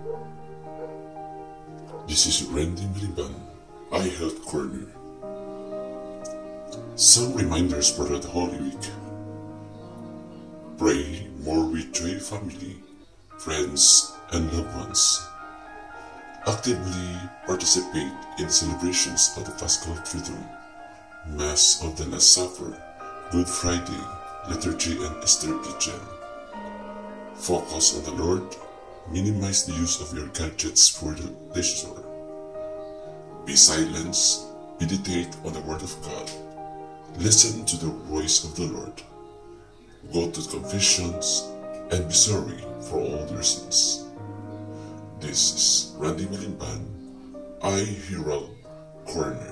This is Randy Miliban, iHealth Corner. Some reminders for the Holy Week. Pray more with your family, friends, and loved ones. Actively participate in celebrations of the Paschal Triduum, Mass of the Last Supper, Good Friday, Liturgy, and Easter Vigil. Focus on the Lord. Minimize the use of your gadgets for the leisure. Be silent. Meditate on the Word of God. Listen to the voice of the Lord. Go to confessions and be sorry for all your sins. This is Randy Miliban, iHerold Corner.